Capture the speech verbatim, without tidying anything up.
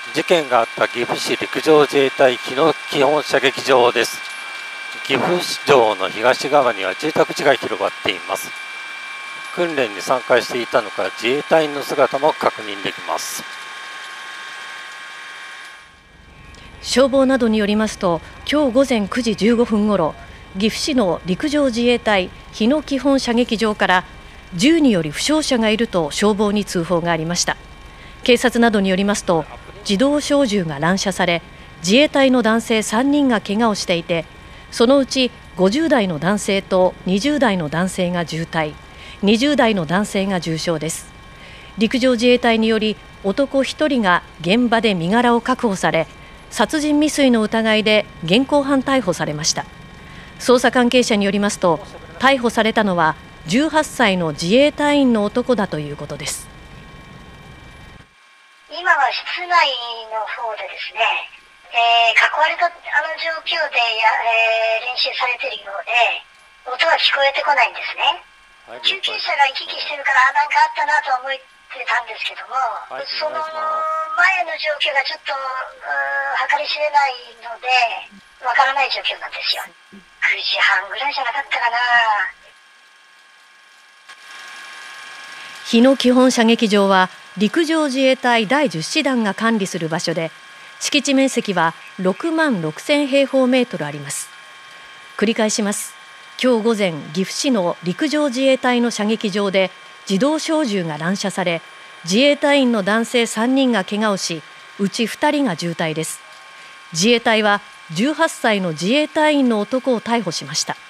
事件があった岐阜市陸上自衛隊日野基本射撃場です。岐阜市城の東側には住宅地が広がっています。訓練に参加していたのか自衛隊員の姿も確認できます。 消防などによりますと、今日午前くじじゅうごふんごろ、岐阜市の陸上自衛隊日野基本射撃場から銃により負傷者がいると消防に通報がありました。警察などによりますと、自動小銃が乱射され、自衛隊の男性さんにんが怪我をしていて、そのうちごじゅう代の男性とにじゅう代の男性が重体、にじゅう代の男性が重傷です。陸上自衛隊により男ひとりが現場で身柄を確保され、殺人未遂の疑いで現行犯逮捕されました。捜査関係者によりますと、逮捕されたのはじゅうはっさいの自衛隊員の男だということです。 今は室内の方でですね、えー、囲われたあの状況でや、えー、練習されているようで、音は聞こえてこないんですね。はい、救急車が行き来してるから、あ、なんかあったなと思ってたんですけども、はい、その前の状況がちょっと計り知れないので、わからない状況なんですよ。くじはんぐらいじゃなかったかな。 日野基本射撃場は陸上自衛隊だいじゅっ師団が管理する場所で、敷地面積はろくまんろくせん平方メートルあります。繰り返します。今日午前、岐阜市の陸上自衛隊の射撃場で自動小銃が乱射され、自衛隊員の男性さんにんが怪我をし、うちふたりが重体です。自衛隊はじゅうはっさいの自衛隊員の男を逮捕しました。